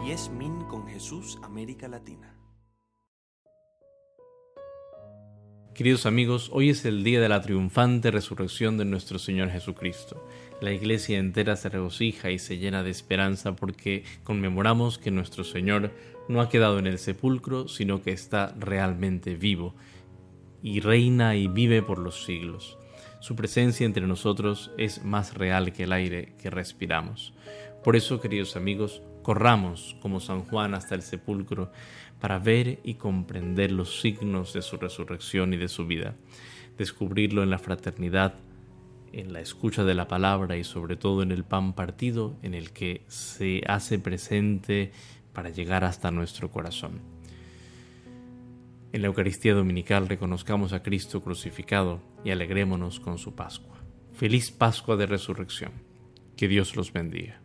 Yes Min con Jesús, América Latina. Queridos amigos, hoy es el día de la triunfante resurrección de nuestro Señor Jesucristo. La iglesia entera se regocija y se llena de esperanza porque conmemoramos que nuestro Señor no ha quedado en el sepulcro, sino que está realmente vivo y reina y vive por los siglos. Su presencia entre nosotros es más real que el aire que respiramos. Por eso, queridos amigos, corramos como San Juan hasta el sepulcro para ver y comprender los signos de su resurrección y de su vida, descubrirlo en la fraternidad, en la escucha de la palabra y sobre todo en el pan partido en el que se hace presente para llegar hasta nuestro corazón. En la Eucaristía Dominical reconozcamos a Cristo crucificado y alegrémonos con su Pascua. Feliz Pascua de Resurrección. Que Dios los bendiga.